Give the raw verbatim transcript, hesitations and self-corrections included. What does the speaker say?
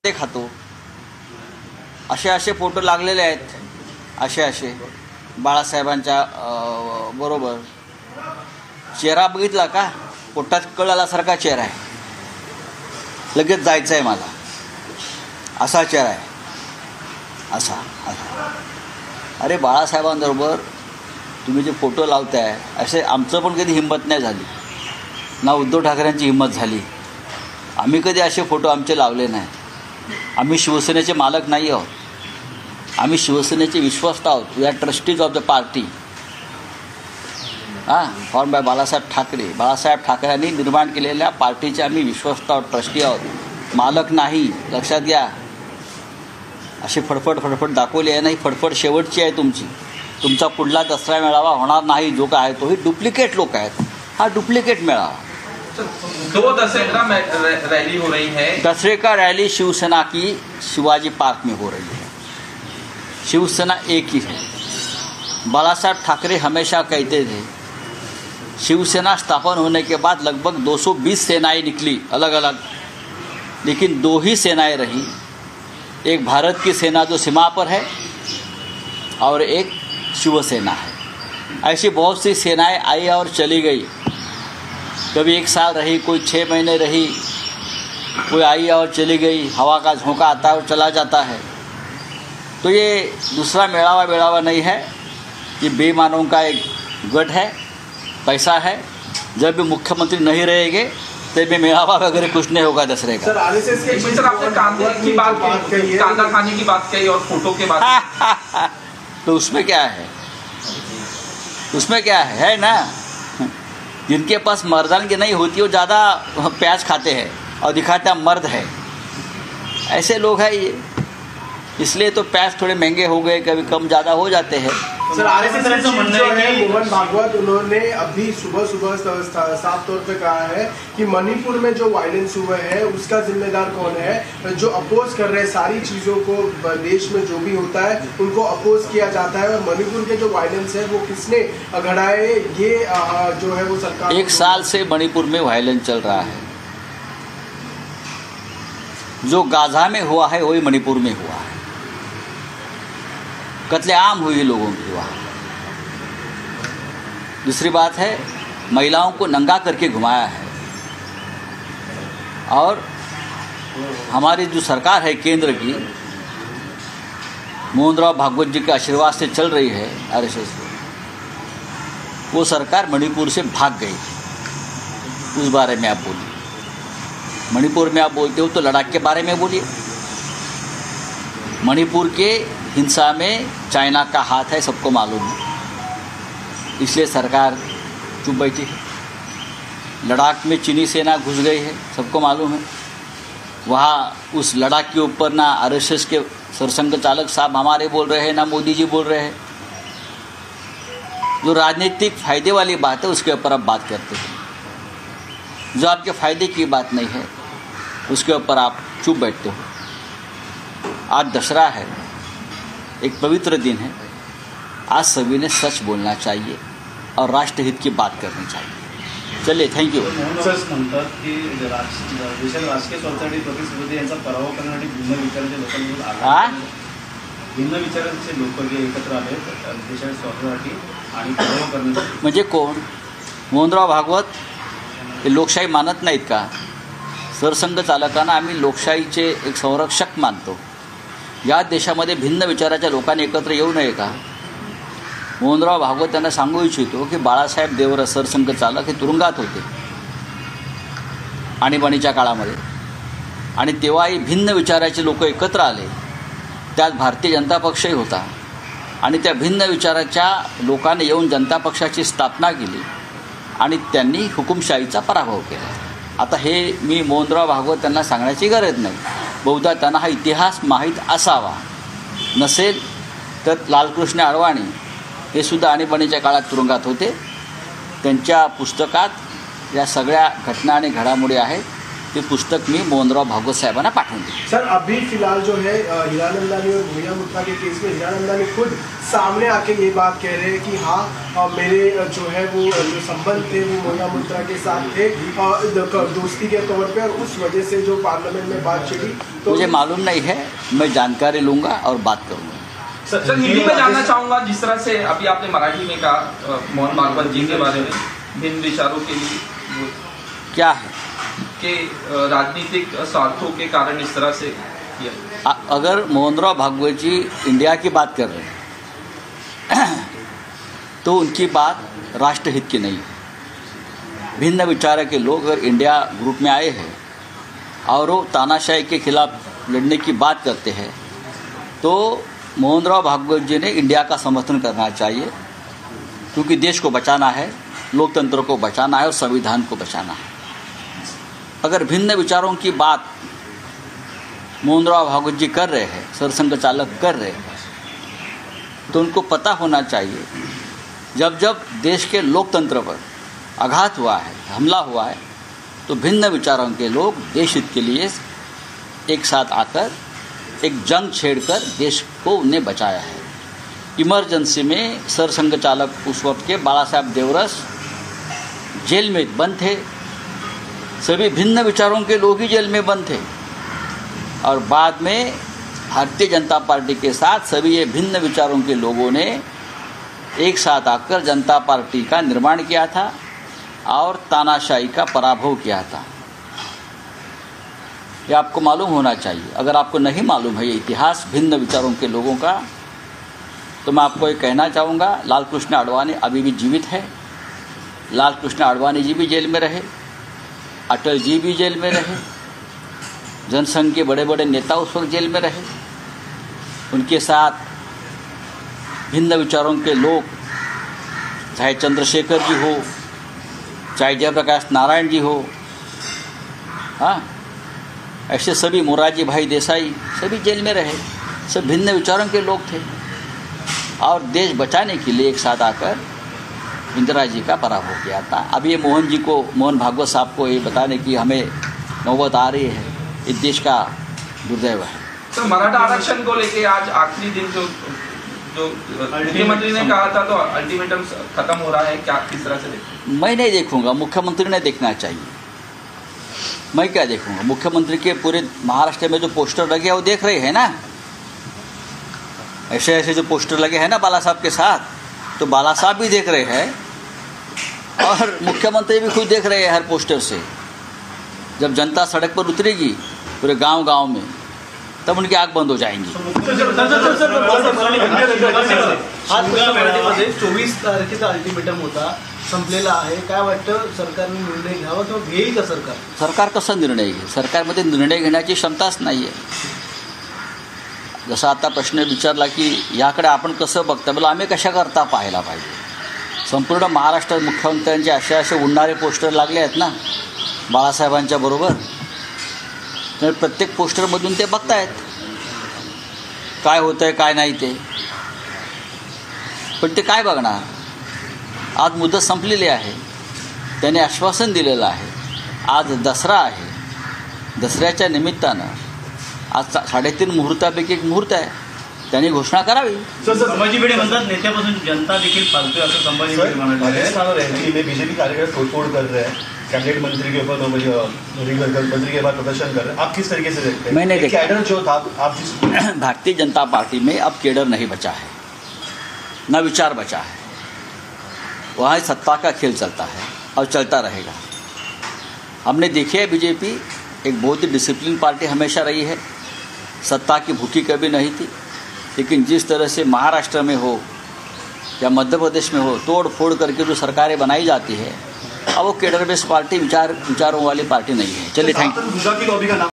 ते खातो असे असे फोटो लागलेले आहेत. असे असे बाळासाहेबांच्या बरोबर चेहरा बघितला का, पोटात कळ आल्यासारखा चेहरा आहे, लगेच जायचं आहे मला, असा चेहरा आहे, असा असा. अरे बाळासाहेबांबरोबर तुम्ही जे फोटो लावताय असे आमचं पण कधी हिंमत नाही झाली ना, उद्धव ठाकरेंची हिंमत झाली. आम्ही कधी असे फोटो आमचे लावले नाही. आम्ही शिवसेनेचे मालक नाही आहोत, आम्ही शिवसेनेचे विश्वस्त आहोत. We are trustees of the party, हां, फॉर्म बाय बाळासाहेब ठाकरे. बाळासाहेब ठाकरेंनी निर्माण केलेल्या पार्टीचे आम्ही विश्वस्त आहोत, ट्रस्टी आहोत, मालक नाही. लक्षात घ्या. अशी फडफड फडफड दाखवली आहे, नाही फडफड शेवटची आहे तुमची. तुमचा पुढला दसरा मेळावा होणार नाही जो काय आहे तो. ही डुप्लिकेट लोक आहेत, हा डुप्लिकेट मेळावा. दो दसरे का रैली हो रही है. दसरे का रैली शिवसेना की शिवाजी पार्क में हो रही है. शिवसेना एक ही है. बाला साहब ठाकरे हमेशा कहते थे, शिवसेना स्थापन होने के बाद लगभग दो सौ बीस सेनाएं निकली अलग अलग, लेकिन दो ही सेनाएं रही. एक भारत की सेना जो सीमा पर है और एक शिवसेना है. ऐसी बहुत सी सेनाएं आई और चली गई. कभी एक साल रही, कोई छः महीने रही, कोई आई और चली गई. हवा का झोंका आता है और चला जाता है. तो ये दूसरा मेड़ावा मेड़ावा नहीं है, ये बेईमानों का एक गढ़ है, पैसा है. जब भी मुख्यमंत्री नहीं रहेंगे तब भी मेड़ावा वगैरह कुछ नहीं होगा दसरे का. सर आरएसएस के सर आपने कांदे की बात कही, कांदा खाने की बात कही और फोटो के बात तो उसमें क्या है, उसमें क्या है, है ना. जिनके पास मर्दानगी नहीं होती वो ज़्यादा प्याज खाते हैं और दिखाते हैं मर्द है. ऐसे लोग हैं ये, इसलिए तो प्याज थोड़े महंगे हो गए, कभी कम ज़्यादा हो जाते हैं. सर आरएसएस का मानना है कि मोहन भागवत उन्होंने अभी सुबह सुबह साफ तौर पे कहा है कि मणिपुर में जो वायलेंस हुआ है उसका जिम्मेदार कौन है. जो अपोज कर रहे हैं सारी चीज़ों को, देश में जो भी होता है उनको अपोज किया जाता है, और मणिपुर के जो वायलेंस है वो किसने घड़ाए, ये जो है वो सरकार. एक साल से मणिपुर में वायलेंस चल रहा है. जो गाजा में हुआ है वही मणिपुर में हुआ है. कत्लेआम हुई लोगों की वहाँ. दूसरी बात है, महिलाओं को नंगा करके घुमाया है. और हमारी जो सरकार है केंद्र की, मोहनराव भागवत जी के आशीर्वाद से चल रही है आरएसएस, वो सरकार मणिपुर से भाग गई. उस बारे में आप बोलिए. मणिपुर में आप बोलते हो तो लद्दाख के बारे में बोलिए. मणिपुर के हिंसा में चाइना का हाथ है, सबको मालूम है, इसलिए सरकार चुप बैठी है. लद्दाख में चीनी सेना घुस गई है, सबको मालूम है. वहाँ उस लद्दाख के ऊपर ना आरएसएस के सरसंघ चालक साहब हमारे बोल रहे हैं, ना मोदी जी बोल रहे हैं. जो राजनीतिक फ़ायदे वाली बात है उसके ऊपर आप बात करते हैं. जो आपके फ़ायदे की बात नहीं है उसके ऊपर आप चुप बैठते हो. आज दशहरा है, एक पवित्र दिन है. आज सभी ने सच बोलना चाहिए और राष्ट्रहित की बात करनी चाहिए. चलिए, थँक यू. म्हणतात की देशात राजकीय स्वार्थासाठी प्रतिस्पर्धी यांचा पराभव करण्यासाठी भिन्न विचारांच्या लोकांमधून भिन्न विचारांचे लोक जे एकत्र आले देशाच्या स्वार्थासाठी आणि पराभव करण्यासाठी. म्हणजे कोण? मोहनराव भागवत हे लोकशाही मानत नाहीत का? सरसंघ चालकांना आम्ही लोकशाहीचे एक संरक्षक मानतो. या देशामध्ये भिन्न विचाराच्या लोकांनी एकत्र येऊ नये का? मोहनराव भागवत त्यांना सांगू इच्छितो की बाळासाहेब देवरा सरसंघ चालक हे तुरुंगात होते आणीबाणीच्या काळामध्ये, आणि तेव्हाही भिन्न विचाराचे लोक एकत्र आले. त्यात भारतीय जनता पक्षही होता, आणि त्या भिन्न विचाराच्या लोकांनी येऊन जनता पक्षाची स्थापना केली आणि त्यांनी हुकुमशाहीचा पराभव केला. आता हे मी मोहनराव भागवत त्यांना सांगण्याची गरज नाही. बहुधा त्यांना हा इतिहास माहीत असावा. नसेल तर लालकृष्ण अडवाणी हे सुद्धा आणीबाणीच्या काळात तुरुंगात होते. त्यांच्या पुस्तकात या सगळ्या घटना आणि घडामोडी आहेत. ती पुस्तक मी मोहनराव भागवत साहेबांना पाठवून दिली. सर अभी फिलहाल जो है अ, हीरानंदानी और भूया मुद्दा के केस में हीरानंदानी खुद सामने आके ये बात कह रहे हैं कि हाँ अ, मेरे अ, जो है वो अ, जो संबंध थे वो मोया मुद्रा के साथ थे अ, द- दोस्ती के तौर पे, और उस वजह से जो पार्लियामेंट में बात चली तो मुझे मालूम नहीं है, मैं जानकारी लूँगा और बात करूँगा. सर हिंदी में जानना चाहूंगा, जिस तरह से अभी आपने मराठी में कहा अ, मोहन भागवत जी के बारे में भिन्न विचारों के लिए वो क्या है के अ, राजनीतिक स्वार्थों के कारण इस तरह से किया. अ- अगर मोहनराव भागवत जी इंडिया की बात कर रहे हैं तो उनकी बात राष्ट्रहित की नहीं है. भिन्न विचार के लोग अगर इंडिया ग्रुप में आए हैं और वो तानाशाही के खिलाफ लड़ने की बात करते हैं तो मोहनराव भागवत जी ने इंडिया का समर्थन करना चाहिए, क्योंकि देश को बचाना है, लोकतंत्र को बचाना है और संविधान को बचाना है. अगर भिन्न विचारों की बात मोहनराव भागवत जी कर रहे हैं, सरसंघ चालक कर रहे हैं, तो उनको पता होना चाहिए जब जब देश के लोकतंत्र पर आघात हुआ है, हमला हुआ है, तो भिन्न विचारों के लोग देश हित के लिए एक साथ आकर एक जंग छेड़कर देश को उन्हें बचाया है. इमरजेंसी में सरसंघ चालक उस वक्त के बाला साहब देवरस जेल में बंद थे, सभी भिन्न विचारों के लोग ही जेल में बंद थे, और बाद में भारतीय जनता पार्टी के साथ सभी ये भिन्न विचारों के लोगों ने एक साथ आकर जनता पार्टी का निर्माण किया था और तानाशाही का पराभव किया था. ये आपको मालूम होना चाहिए. अगर आपको नहीं मालूम है ये इतिहास भिन्न विचारों के लोगों का, तो मैं आपको ये कहना चाहूँगा, लाल कृष्ण आडवाणी अभी भी जीवित है. लाल कृष्ण आडवाणी जी भी जेल में रहे, अटल जी भी जेल में रहे, जनसंघ के बड़े बड़े नेता उस वक्त जेल में रहे. उनके साथ भिन्न विचारों के लोग, चाहे चंद्रशेखर जी हो, चाहे जयप्रकाश नारायण जी हो, हाँ, ऐसे सभी मोरारजी भाई देसाई सभी जेल में रहे. सब भिन्न विचारों के लोग थे और देश बचाने के लिए एक साथ आकर इंदिरा जी का पराभव किया था. अब ये मोहन जी को, मोहन भागवत साहब को ये बताने की हमें नौबत आ रही है, इस देश का दुर्दैव है. तो मराठा आरक्षण को लेके आज आखिरी दिन जो जो मुख्यमंत्री ने कहा था तो अल्टीमेटम खत्म हो रहा है, क्या किस तरह से देखते? मैं नहीं देखूंगा, मुख्यमंत्री ने देखना चाहिए. मैं क्या देखूंगा? मुख्यमंत्री के पूरे महाराष्ट्र में जो पोस्टर लगे हैं वो देख रहे हैं ना, ऐसे ऐसे जो पोस्टर लगे हैं ना बाला साहब के साथ, तो बाला साहब भी देख रहे हैं और मुख्यमंत्री भी खुद देख रहे हैं हर पोस्टर से. जब जनता सड़क पर उतरेगी पूरे गांव गांव में, तब उनकी आंख बंद हो जाएंगी. चोवीस तारखेचा अल्टिमेटम होता, संपलेला आहे. काय वाटतं, सरकारने निर्णय घ्यावा किंवा घेईल का सरकार? सरकार कसा निर्णय घेईल? सरकारमध्ये निर्णय घेण्याची क्षमताच नाही आहे. जसं आता प्रश्न विचारला की याकडे आपण कसं बघता, बोला आम्ही कशा करता पाहायला पाहिजे. संपूर्ण महाराष्ट्रात मुख्यमंत्र्यांचे असे असे उडणारे पोस्टर लागले आहेत ना बाळासाहेबांच्या बरोबर, तर प्रत्येक पोस्टरमधून ते बघतायत काय होतं आहे काय नाही ते. पण ते काय बघणार? आज मुदत संपलेली आहे, त्याने आश्वासन दिलेलं आहे. आज दसरा आहे, दसऱ्याच्या निमित्तानं आज सा साडेतीन मुहूर्तापैकी एक मुहूर्त आहे, त्यांनी घोषणा करावी. संभाजी भिडे म्हणतात नेत्यापासून जनता देखील फालतू असं संभाजी भिडे म्हणाले. बीजेपी कार्यकर्ता तोड़फोड़ कर रहे हैं, कैबिनेट मंत्री के ऊपर मंत्री के बाद प्रदर्शन कर रहे हैं, आप किस तरीके से देखते हैं? मैंने देखा कैडर जो था, आप जिस भारतीय जनता पार्टी में अब केडर नहीं बचा है, न विचार बचा है. वहाँ सत्ता का खेल चलता है और चलता रहेगा. हमने देखी है बीजेपी एक बहुत ही डिसिप्लिन पार्टी हमेशा रही है, सत्ता की भूखी कभी नहीं थी. लेकिन जिस तरह से महाराष्ट्र में हो या मध्य प्रदेश में हो, तोड़ फोड़ करके जो सरकारें बनाई जाती है, अब वो केडर बेस्ड पार्टी, विचार विचारों वाली पार्टी नहीं है. चलिए, थैंक यू.